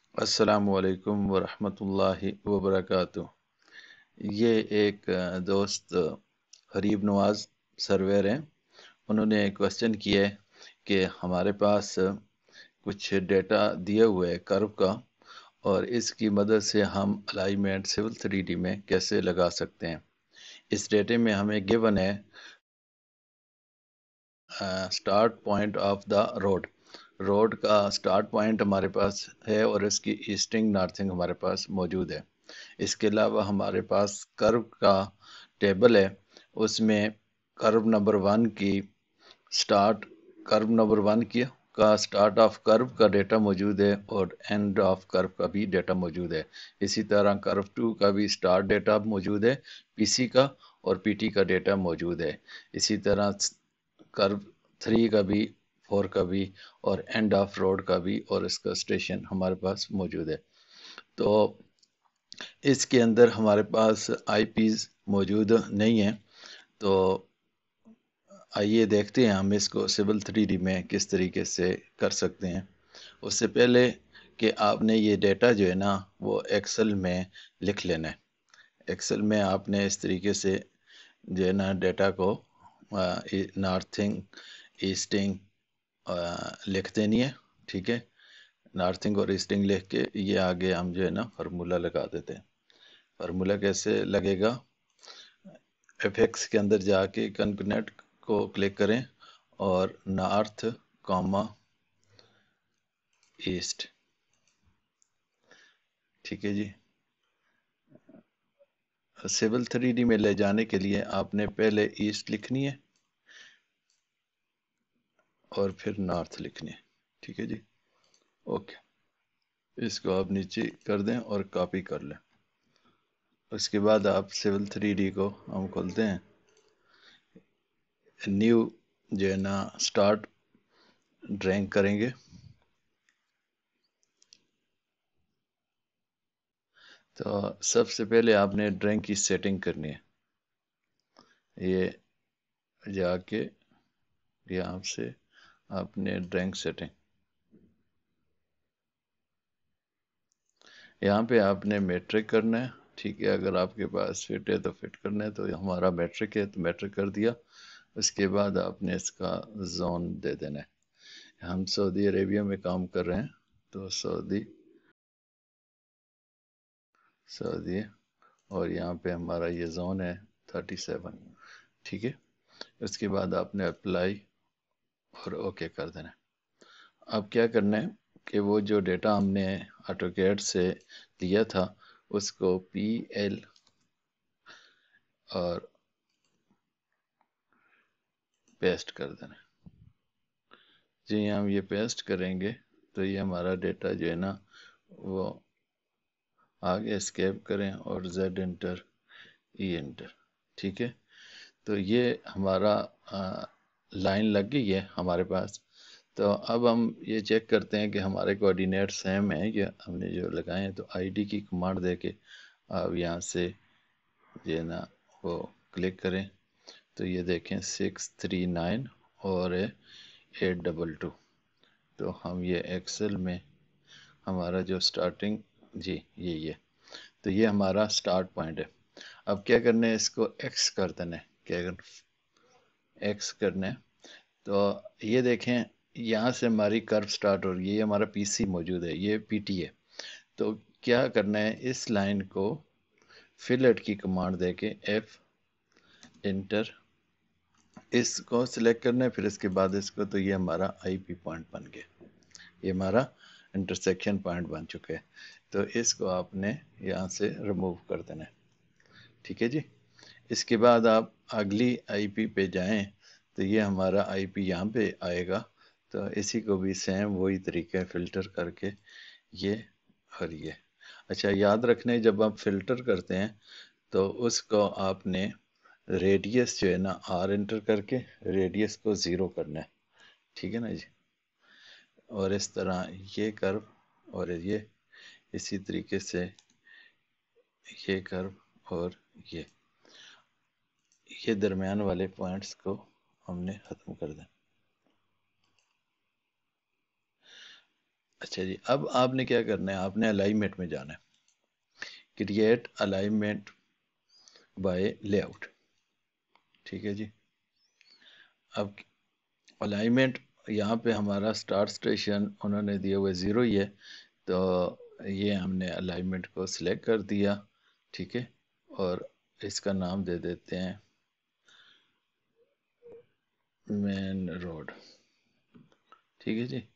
अस्सलामु अलैकुम वरहमतुल्लाहि वबरकातुह। ये एक दोस्त हरीब नवाज सर्वेयर हैं। उन्होंने एक क्वेश्चन किया है कि हमारे पास कुछ डेटा दिया हुआ है कर्व का, और इसकी मदद से हम अलाइनमेंट सिविल 3D में कैसे लगा सकते हैं। इस डेटे में हमें गिवन है start point of the road. Road का स्टार्ट पॉइंट हमारे पास है और इसकी ईस्टिंग नॉर्थिंग हमारे पास मौजूद है। इसके अलावा हमारे पास कर्व का टेबल है, उसमें कर्व नंबर 1 की स्टार्ट कर्व नंबर 1 की का स्टार्ट ऑफ कर्व का डेटा मौजूद है और एंड ऑफ कर्व का भी डेटा मौजूद है। इसी तरह कर्व 2 का भी स्टार्ट डेटा मौजूद है पीसी का, और पीटी का डेटा मौजूद है। इसी तरह कर्व 3 का भी, 4 का भी, और एंड ऑफ रोड का भी, और इसका स्टेशन हमारे पास मौजूद है। तो इसके अंदर हमारे पास आईपीज मौजूद नहीं है। तो आइए देखते हैं हम इसको सिविल 3D में किस तरीके से कर सकते हैं। उससे पहले कि आपने ये डेटा जो है ना वो एक्सेल में लिख लेना है। एक्सेल में आपने इस तरीके से जो है ना डेटा को नॉर्थिंग, ईस्टिंग लिख देनी है। ठीक है, नॉर्थिंग और ईस्टिंग लिख के ये आगे हम जो है ना फार्मूला लगा देते हैं। फार्मूला कैसे लगेगा? एफएक्स के अंदर जाके कंकनेट को क्लिक करें और नॉर्थ कॉमा ईस्ट। ठीक है जी। सिविल 3D में ले जाने के लिए आपने पहले ईस्ट लिखनी है और फिर नॉर्थ लिखनी है। ठीक है जी, ओके। इसको आप नीचे कर दें और कॉपी कर लें। उसके बाद आप सिविल 3D को हम खोलते हैं। न्यू जो है ना स्टार्ट ड्राइंग करेंगे। तो सबसे पहले आपने ड्राइंग की सेटिंग करनी है। ये जाके यहाँ से आपने ड्राइंग सेटिंग, यहाँ पे आपने मेट्रिक करना है। ठीक है, अगर आपके पास फिट है तो फिट करना है, तो हमारा मेट्रिक है तो मेट्रिक कर दिया। उसके बाद आपने इसका जोन दे देना है। हम सऊदी अरेबिया में काम कर रहे हैं, तो सऊदी सऊदी और यहाँ पे हमारा ये जोन है 37। ठीक है, उसके बाद आपने अप्लाई और ओके कर देना है। अब क्या करना है कि वो जो डेटा हमने ऑटोकैड से लिया था उसको PL और पेस्ट कर देना है। जी, हम ये पेस्ट करेंगे तो ये हमारा डेटा जो है ना वो आगे एस्केप करें और Z एंटर, E एंटर। ठीक है, तो ये हमारा लाइन लग गई है हमारे पास। तो अब हम ये चेक करते हैं कि हमारे कोऑर्डिनेट सेम हैं, ये हमने जो लगाए हैं। तो ID की कमांड दे के आप यहाँ से ये ना वो क्लिक करें, तो ये देखें 639 और 822। तो हम ये एक्सेल में हमारा जो स्टार्टिंग, जी ये तो ये हमारा स्टार्ट पॉइंट है। अब क्या करना है, इसको एक्स कर देना है। क्या करना, एक्स करना है। तो ये देखें यहाँ से हमारी कर्व स्टार्ट हो रही है। ये हमारा पीसी मौजूद है, ये पीटी है। तो क्या करना है, इस लाइन को फिलेट की कमांड दे के F इंटर इसको सिलेक्ट करना है, फिर इसके बाद इसको, तो ये हमारा आईपी पॉइंट बन गया। ये हमारा इंटरसेक्शन पॉइंट बन चुका है। तो इसको आपने यहाँ से रिमूव कर देना है। ठीक है जी। इसके बाद आप अगली आईपी पे जाएं, तो ये हमारा आईपी यहाँ पे आएगा। तो इसी को भी सेम वही तरीके फ़िल्टर करके ये और ये। अच्छा, याद रखने जब आप फ़िल्टर करते हैं तो उसको आपने रेडियस जो है ना R एंटर करके रेडियस को 0 करना है। ठीक है ना जी। और इस तरह ये कर्व और ये इसी तरीके से ये कर्व और ये दरमियान वाले पॉइंट्स को हमने ख़त्म कर दें। اچھا جی، اب آپ نے کیا کرنا ہے، آپ نے الائنمنٹ میں جانا ہے، create alignment by layout. ٹھیک ہے جی. اب الائنمنٹ یہاں پہ ہمارا سٹارٹ اسٹیشن انہوں نے دیا ہوا 0 ہی ہے، تو یہ ہم نے الائنمنٹ کو سلیکٹ کر دیا. ٹھیک ہے، اور اس کا نام دے دیتے ہیں مین روڈ. ٹھیک ہے جی.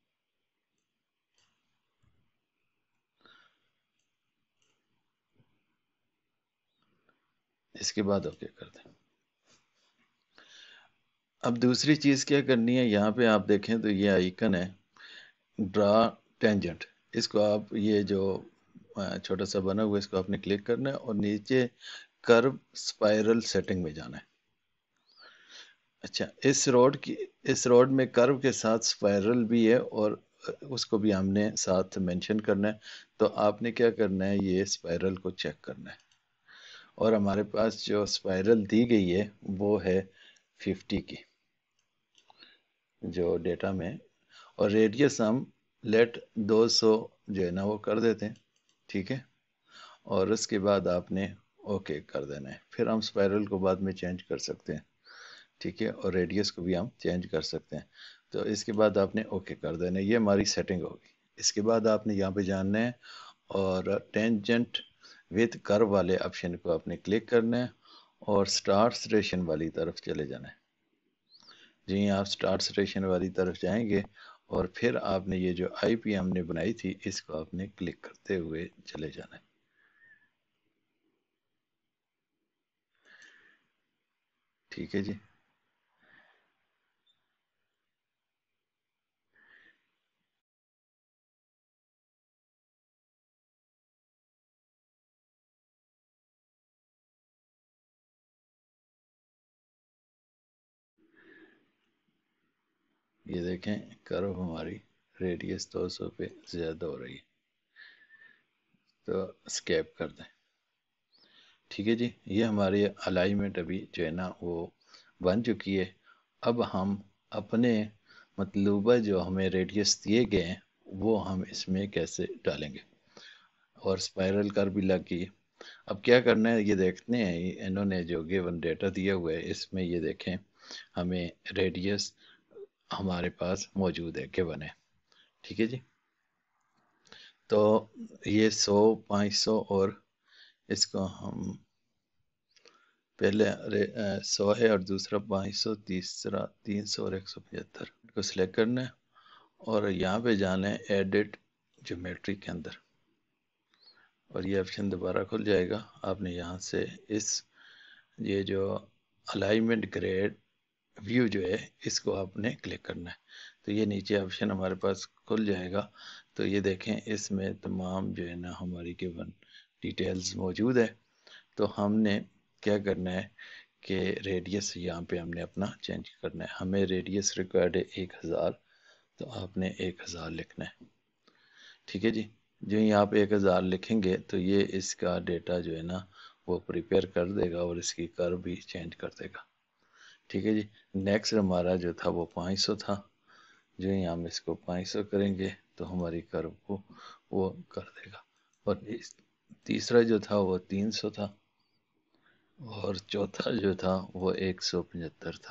اس کے بعد اوکے کر دیں. اب دوسری چیز کیا کرنی ہے، یہاں پہ آپ دیکھیں تو یہ آئیکن ہے ڈرا ٹینجنٹ. اس کو آپ یہ جو چھوٹا سا بنا ہوا ہے اس کو آپ نے کلک کرنا ہے اور نیچے کرو سپائرل سیٹنگ میں جانا ہے. اچھا، اس روڈ میں کرو کے ساتھ سپائرل بھی ہے اور اس کو بھی ہم نے ساتھ مینشن کرنا ہے. تو آپ نے کیا کرنا ہے، یہ سپائرل کو چیک کرنا ہے، اور ہمارے پاس جو سپائرل دی گئی ہے وہ ہے 50 کی جو ڈیٹا میں، اور ریڈیس ہم لیٹ 200 جو ہے نا وہ کر دیتے ہیں. ٹھیک ہے، اور اس کے بعد آپ نے اوکے کر دینا ہے. پھر ہم سپائرل کو بعد میں چینج کر سکتے ہیں. ٹھیک ہے، اور ریڈیس کو بھی ہم چینج کر سکتے ہیں. تو اس کے بعد آپ نے اوکے کر دینا ہے. یہ ہماری سیٹنگ ہوگی. اس کے بعد آپ نے یہاں پہ جاننا ہے اور ٹینجنٹ وتھ کرو والے آپشن کو آپ نے کلک کرنا ہے اور سٹارٹ اسٹیشن والی طرف چلے جانا ہے. جی آپ سٹارٹ اسٹیشن والی طرف جائیں گے اور پھر آپ نے یہ جو آئی پی ہم نے بنائی تھی اس کو آپ نے کلک کرتے ہوئے چلے جانا ہے. ٹھیک ہے جی. یہ دیکھیں کرو ہماری ریڈیس 200 پہ زیادہ ہو رہی ہے، تو اسکیپ کر دیں. ٹھیک ہے جی. یہ ہماری الائنمنٹ ابھی جو ہے نا وہ بن چکی ہے. اب ہم اپنے مطلوبہ جو ہمیں ریڈیس دیے گئے ہیں وہ ہم اس میں کیسے ڈالیں گے، اور اسپائرل کر بھی لگ گئی. اب کیا کرنا ہے یہ دیکھتے ہیں. انہوں نے جو گیون ڈیٹا دیا ہوا ہے اس میں یہ دیکھیں ہمیں ریڈیس ہمارے پاس موجود ہے، گیون ہے. ٹھیک ہے جی. تو یہ 100 500 اور اس کو ہم پہلے 100 ہے اور دوسرا 500، تیسرا 300 اور 175 کو سلیکٹ کرنا ہے اور یہاں پہ جانا ہے ایڈٹ جیومیٹری کے اندر، اور یہ آپشن دوبارہ کھل جائے گا. آپ نے یہاں سے یہ جو الائنمنٹ گریڈ ویو جو ہے اس کو آپ نے کلک کرنا ہے. تو یہ نیچے آپشن ہمارے پاس کھل جائے گا. تو یہ دیکھیں اس میں تمام جو ہے نا ہماری گیون ڈیٹیلز موجود ہے. تو ہم نے کیا کرنا ہے کہ ریڈیس یہاں پہ ہم نے اپنا چینج کرنا ہے. ہمیں ریڈیس ریکوائرڈ ہے 1000، تو آپ نے 1000 لکھنا ہے. ٹھیک ہے جی. جو ہی آپ 1000 لکھیں گے تو یہ اس کا ڈیٹا جو ہے نا وہ پریپیئر کر دے گا اور اس کی کرو بھی چینج کر دے گا. ٹھیک ہے جی. نیکسٹ ہمارا جو تھا وہ 500 تھا. جو ہی ہم اس کو 500 کریں گے تو ہماری کرو کو وہ کر دے گا. اور تیسرا جو تھا وہ 300 تھا، اور چوتھا جو تھا وہ 175 تھا،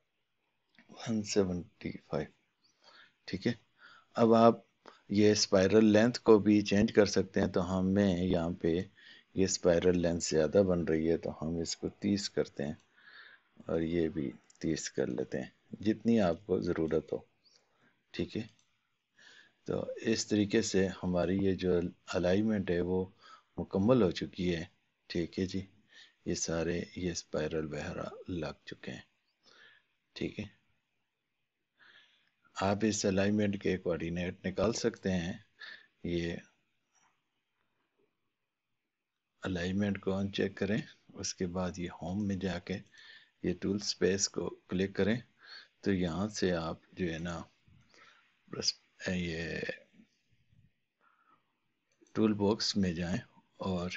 175. ٹھیک ہے. اب آپ یہ اسپائرل لینتھ کو بھی چینج کر سکتے ہیں. تو ہمیں یہاں پہ یہ اسپائرل لینتھ زیادہ بن رہی ہے تو ہم اس کو 30 کرتے ہیں اور یہ بھی 30 کر لیتے ہیں، جتنی آپ کو ضرورت ہو. ٹھیک ہے. تو اس طریقے سے ہماری یہ جو الائنمنٹ ہے وہ مکمل ہو چکی ہے. ٹھیک ہے جی. یہ سارے یہ اسپائرل وغیرہ لگ چکے ہیں. ٹھیک ہے. آپ اس الائنمنٹ کے کوآرڈینیٹ نکال سکتے ہیں. یہ الائنمنٹ کو ان چیک کریں، اس کے بعد یہ ہوم میں جا کے یہ ٹول سپیس کو کلک کریں. تو یہاں سے آپ جو ہے نا یہ ٹول باکس میں جائیں اور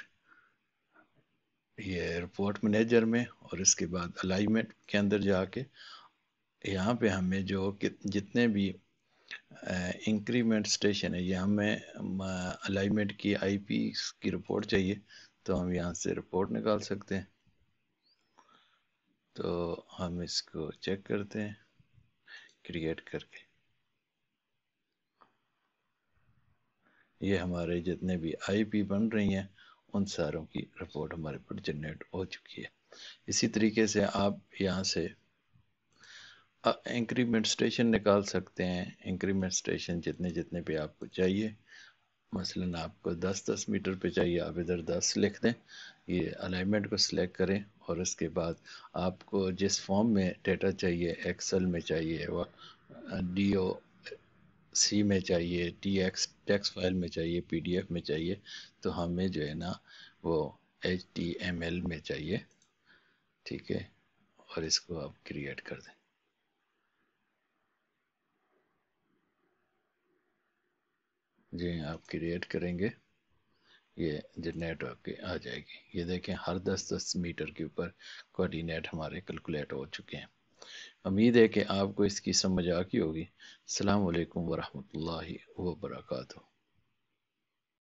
یہ رپورٹ منیجر میں، اور اس کے بعد الائنمنٹ کے اندر جا کے یہاں پہ ہمیں جو جتنے بھی انکریمنٹ اسٹیشن ہے، یہ ہمیں الائنمنٹ کی آئی پی کی رپورٹ چاہیے، تو ہم یہاں سے رپورٹ نکال سکتے ہیں۔ تو ہم اس کو چیک کرتے ہیں کریٹ کر کے، یہ ہمارے جتنے بھی آئی پی بن رہی ہیں ان ساروں کی رپورٹ ہمارے پر جنریٹ ہو چکی ہے۔ اسی طریقے سے آپ یہاں سے انکریمنٹ اسٹیشن نکال سکتے ہیں۔ انکریمنٹ اسٹیشن جتنے بھی آپ کو چاہیے، مثلا آپ کو 10 میٹر پہ چاہیے، آپ ادھر 10 لکھ دیں، یہ الائنمنٹ کو سلیکٹ کریں، اور اس کے بعد آپ کو جس فارم میں ڈیٹا چاہیے، ایکسل میں چاہیے، ڈی او سی میں چاہیے، ٹی ایکس ٹیکسٹ فائل میں چاہیے، پی ڈی ایف میں چاہیے، تو ہمیں جو ہے نا وہ ایچ ٹی ایم ایل میں چاہیے، ٹھیک ہے، اور اس کو آپ کریٹ کر دیں۔ جی آپ کریٹ کریں گے، یہ جنریٹ ہو کے آ جائے گی۔ یہ دیکھیں ہر 10 میٹر کے اوپر کوآرڈینیٹ ہمارے کیلکولیٹ ہو چکے ہیں۔ امید ہے کہ آپ کو اس کی سمجھ آ گئی ہوگی۔ السلام علیکم ورحمۃ اللہ وبرکاتہ۔